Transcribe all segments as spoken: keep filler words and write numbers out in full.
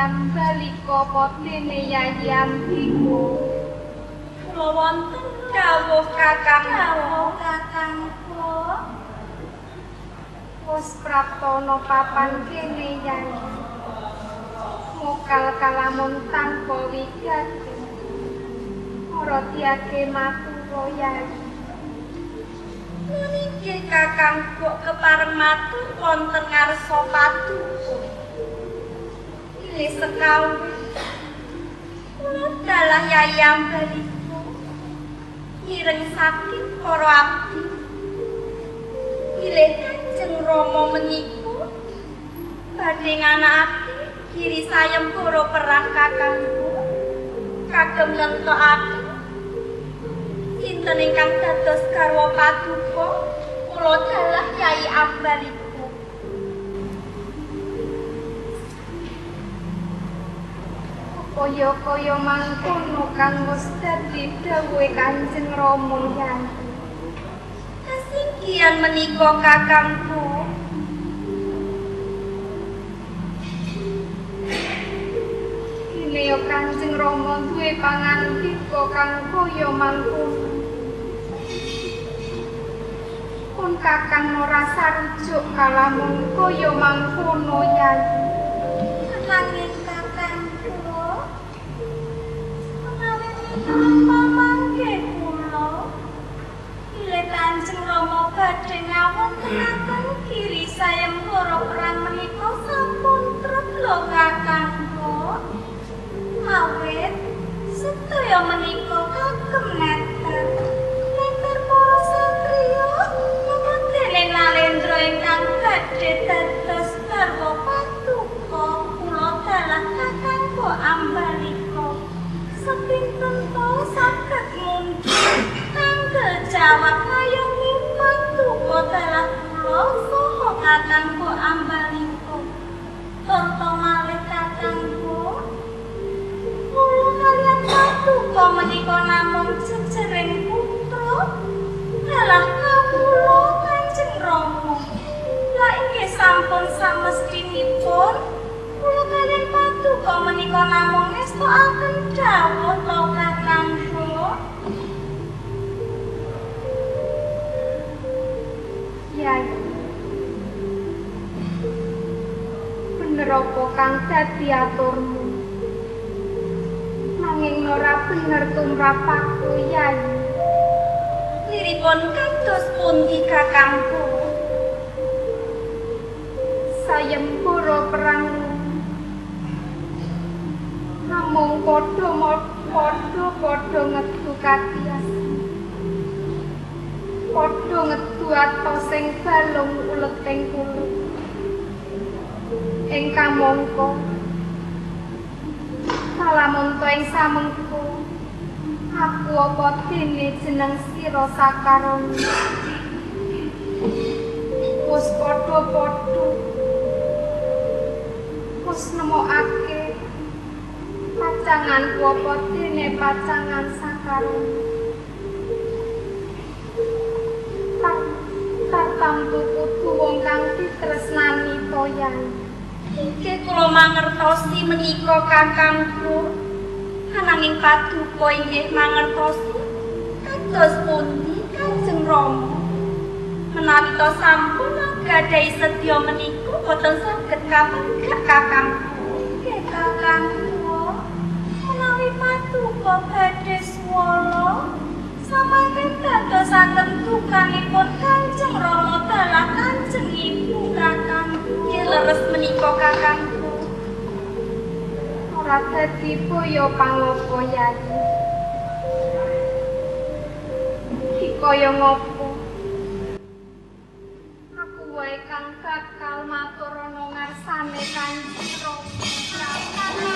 ambalika potene Yayam Biko. Kula wonten dawuh Kakang dawuh Kakangku. Wis praptana papan kene Yayi. Mokal kalamun tanpa wigati. Ora tiake matura Yayi. Niki Kakangku kepareng matur wonten ngarsa paduka. Pilih sekawit. Kula dalah Yayam Biko. Ireng saking para abdi. Pilih Kanjeng Rama menika badhe nganakake kiri sayembara perang kakangku kagem nentokake sinten ingkang dados garwa paduka kula dalah Kyai Ambaliko. Kaya-kaya mangkono kang wis dadi dawuhe Kanjeng Rama Yayi. Kasinggihan menika kakangku. Dene ya Kanjeng Rama duwe pangandika kang kaya mangkono. Pun kakang ora sarujuk kalamun kaya mangkono Yayi. Nanging kakangku, menawi apa mangke kula bilih Kanjeng Rama badhe ngawontenaken kiri sayembara perang menika sampun treblo kakangku. Awit sedaya menika kagem neter neter para satriya menawi dene Nalendra ingkang badhe dados garwa paduka kula dalah kakangku Ambaliko. Sepinten to saged muncul tanggel jawab ngayomi paduka dalah kula saha kakangku Ambaliko. Tonto malih kakangku, kula kaliyan paduka menika namung jejering putra dalah kawula Kanjeng Rama. Lah inggih sampun samestinipun kula kaliyan paduka menika namung ngestokaken dawuh to kakangku. Yayi. Bener apa kang dadi aturmu? Nanging ora bener tumrapku Yayi. Liripun kados pundi kakangku? Sayembara perang namung padha-padha ngedu katias. Padha ngedu atos sing balung uleting kulit. Ing kamangka kalamun to ing samengko aku apa dene jeneng sira Sakarana wis padha-padha wis nemokake pacanganku apa dene pacangan Sakarana tartamtu kudu wong kang ditresnani to Yayi. Inggih kula mangertosi menika kakangku. Ananging paduka inggih mangertosi kados pundi Kanjeng Rama. Menawi to sampun gadhahi sedya menika boten saged kapenggak kakangku. Nggih kakangku. Menawi paduka badhe swala samanten dadosaken dukanipun Kanjeng Rama dalah Kanjeng Ibu kakangku. Nggih leres menika kakangku. Ora dadi boyo pangapa Yayi. Iki kaya ngopo? Aku wae kang bakal matur ana ngarsane Kanjeng Rama.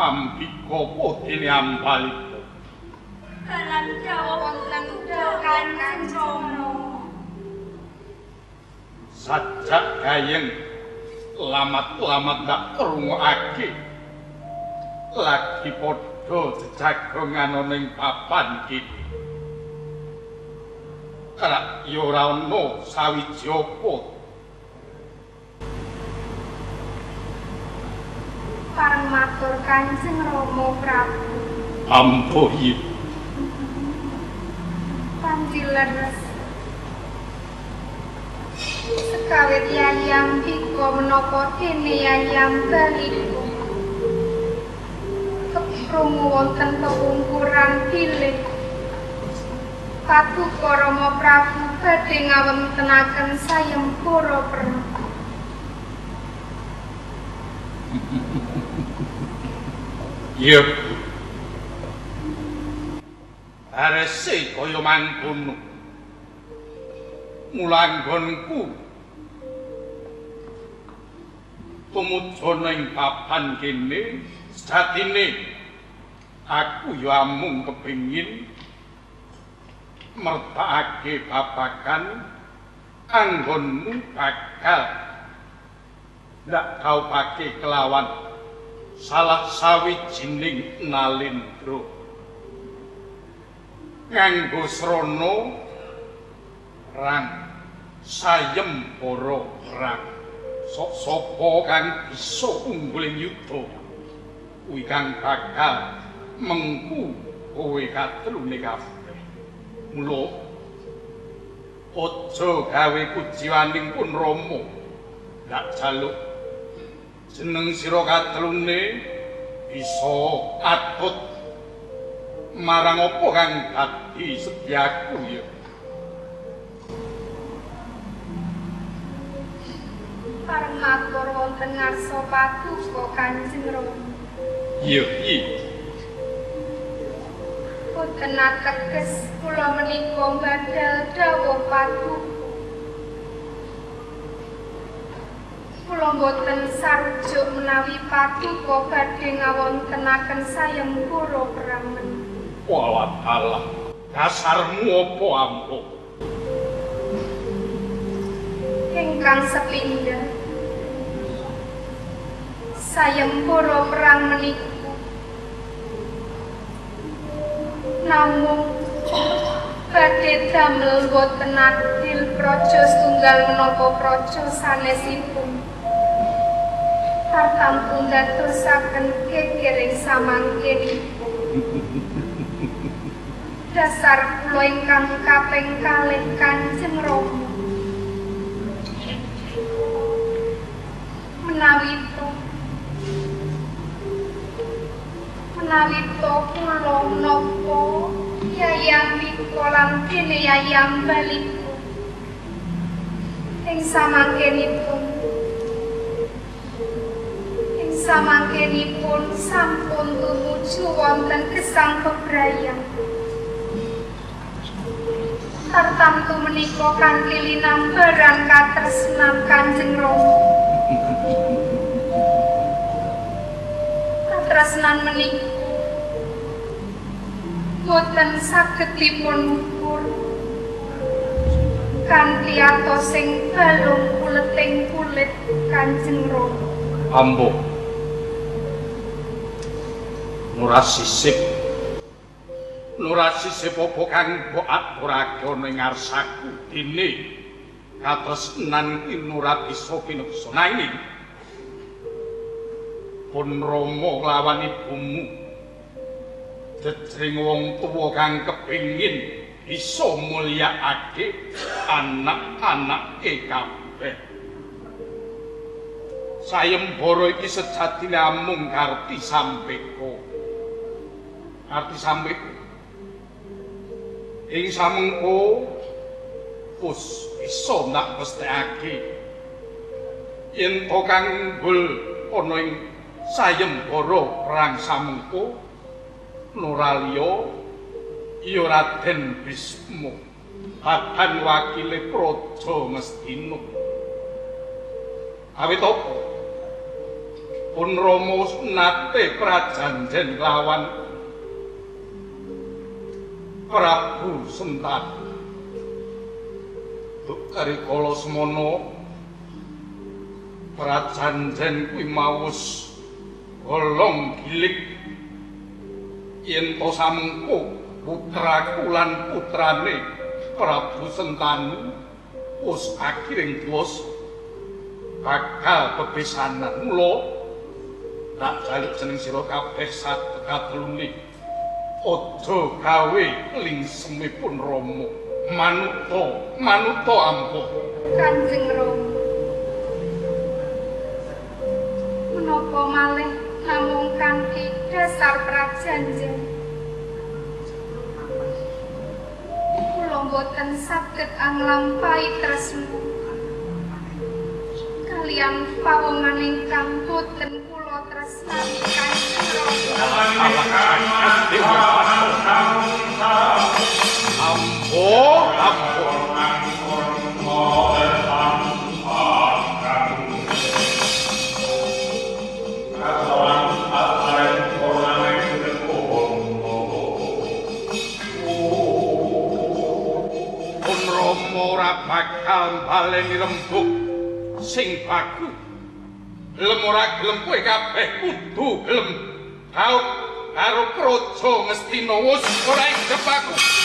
ambika putine ambaliko. Dalam jawab wonten Kanjeng Rama. Sajak gayeng lamat-lamat dak krungokake. Lagi padha jejagongan ana ing papan kene. Kala ya ora ana sawiji apa. Pareng matur Kanjeng Rama Prabu. Ampuh Yi. Panjileres. Sekawit yayam biko menapa dene yayam baliko. Keprungu wonten pepungkuran bilih. Paduka Rama Prabu badhe ngawontenaken sayembara perang. Iya. Arese kaya mangkono. Mulanggonku tumujana ing papan kene sejatine aku ya amung kepengin mertakake babakan anggonmu bakal ndak tau pake kelawan salah sawijining nalindra nganggo srana rang sayembara perang sok sapa kang bisa unggul ing yuda kuwi kang bakal mengku kowe katrune kabeh mula aja gawe kujiwaning pun Rama ndak jaluk jeneng sira katrune bisa atut marang apa kang dadi sedyaku ya. Pareng matur wonten ngarsa paduka Kanjeng Rama. Iya, iya. Boten ateges kula menika badal dawuh paduka. Kula boten sarujuk menawi paduka badhe ngawontenaken sayembara perang menika. Walah alah, dasarmu apa ampuh? Ingkang sepindhah sayembara perang menika namung badhe damel boten adil praja setunggal menapa praja sanesipun tartamtu ndadosaken kekiring samangkenipun. Dasar kula ingkang kaping kalih Kanjeng Rama menawi to menawi to kula napa yayam mika lan dene yayam baliko ing samangkenipun ing samangkenipun sampun tumuju wonten gesang bebrayang tartamtu menika kanthi linambaran katresnan Kanjeng Rama. Katresnan menika boten saged dipun ukur kanthi atosing balung kuleting kulit Kanjeng Rama. Ambo. Nurasisip Nurasisip apa kang mbok aturake ana ing ngarsaku dene katresnan iki nurat isa pineksa nanging pun Rama lawan ibumu jejring wong tuwa kang kepingin bisa mulyakake anak-anake kabeh. Sayembara iki sejatine amung karti sampeka. Karti sampeka. Ing samengko pus bisa nak mesthekake yen to kang unggul ana ing sayembara perang samengko Nuraliya ya Raden Bisma bahan wakile Praja Ngastina. Awit apa? pun Rama nate prajanjen lawan Prabu Sentanu. Duk karikala semono prajanjen kuwi mawus golong gilik yen to samengko putraku lan putrane Prabu Sentanu wis akiring tuwus bakal bebesanan. Mula tak jaluk jeneng sira kabeh satetelune aja gawe lingsemipun Rama. Manuta, manuta ampuh. Kanjeng Rama. Menapa malih namung kanthi dasar prajanjen? Kula boten saged anglampahi tresna kaliyan pawongan ingkang boten kula tresnani Kanjeng Rama. Ampun, ampun. Pun Rama ora bakal baleni rembug sing baku. Gelem ora gelem kowe kabeh kudu gelem. Tauk karo praja Ngastina wis ora ing jebaku.